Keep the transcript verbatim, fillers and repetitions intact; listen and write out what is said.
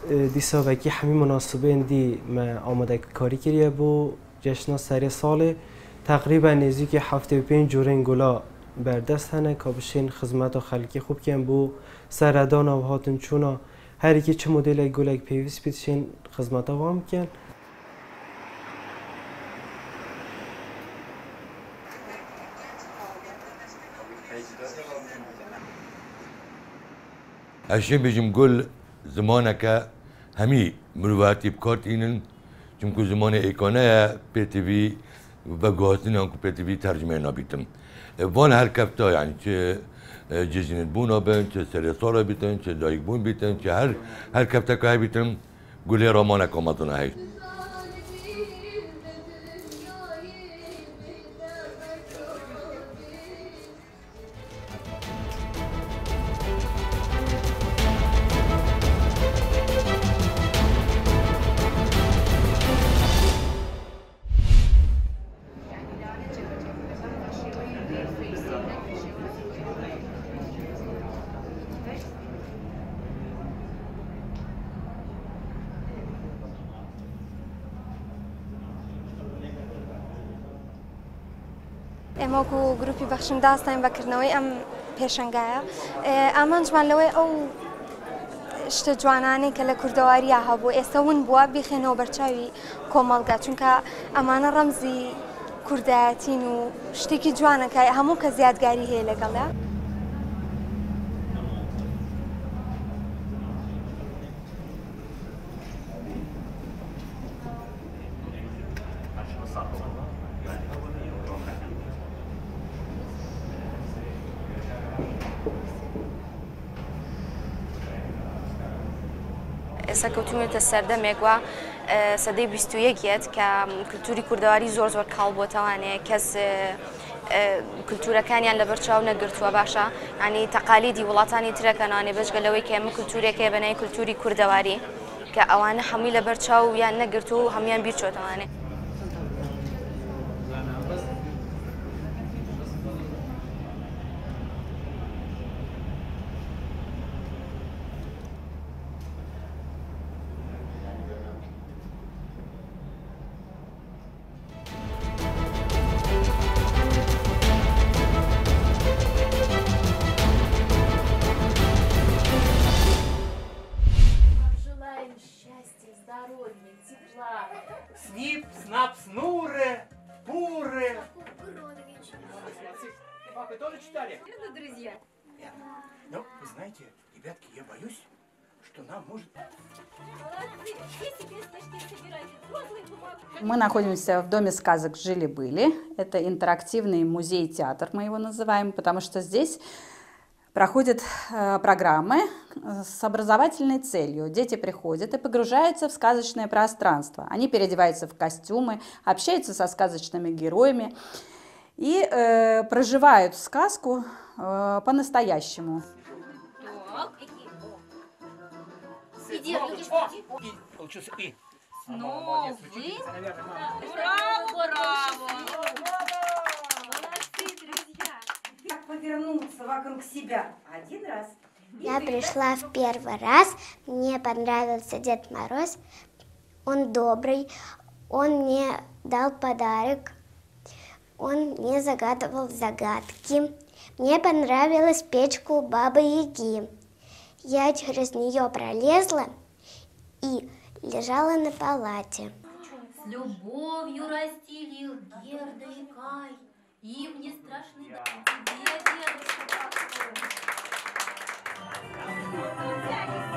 دیسا وکی همین مناسبه دی ما آماده کاری کریه بو جشن سری ساله تقریبا نزدیک هفتاد و پنج جورین گلا بردست هنه که بشین خدمت و خلقی خوب کن بو سردان و هاتون چونا هر یکی چه مدل گلک پیوست بیتشین خدمت ها هم کن. اشیم بجم گل زمانه که همی مروتی بکارتینن چون که زمان ایکانه پی تی وی و گاهتن آنکو پی تی وی ترجمه نبیتم. وان هر کفتا یعنی چه جزینت بونا بین، چه سریسالا بیتن، چه دایک بون بیتن، چه هر هر کفتا که بیتن گلی رامانه کامتونه هی. ئێمە وەکو گروپی بەخشندە ئاستاین بەکردنەوەی ئەم پێشەنگایە ئامانجمان لەوەی ئەو شتە جوانانەی کە لە کوردەواریە هەبوو ئێستا ون بووە بیخێنەوە بەرچاوی کۆمەڵگا چونکە ئەمانە ڕەمزی کوردایەتین و شتێکی جوانەکە هەموو کە زیادگاری هەیە لەگەڵە. ئێستا کەوتومێتە سەردەمێک وە سەدەی بیست و یەکێت کە کللتوری کوردەواری زۆر زۆر کاڵ بۆتەوانەیە کەس کللتورەکانیان لەبەر چاو نەگرتووە باشە ینی تەقالیدی وڵاتانی ترەکەنانێ بەشگەلەوەی کە ئێمە کللتورێکە بەنای کللتوری کوردەواری کە ئەوانە هەمووی لەبەر چاو یان نەگرتو و هەمویان بیرچۆتەوانێ. Снип, снап, снуры, пуры. Вы тоже читали? Это друзья. Ну, вы знаете, ребятки, я боюсь, что нам может... Мы находимся в Доме сказок «Жили-были». Это интерактивный музей-театр, мы его называем, потому что здесь проходят э, программы с образовательной целью. Дети приходят и погружаются в сказочное пространство. Они переодеваются в костюмы, общаются со сказочными героями и э, проживают сказку э, по-настоящему. Получился и. Ну, вы... Браво, браво! Повернуться вокруг себя один раз. Я пришла в первый раз, мне понравился Дед Мороз, он добрый, он мне дал подарок, он мне загадывал загадки. Мне понравилась печка у Бабы Яги. Я через нее пролезла и лежала на палате. С любовью растили их Герда и Кай. Им не страшны даже тебе, дедушка, покой.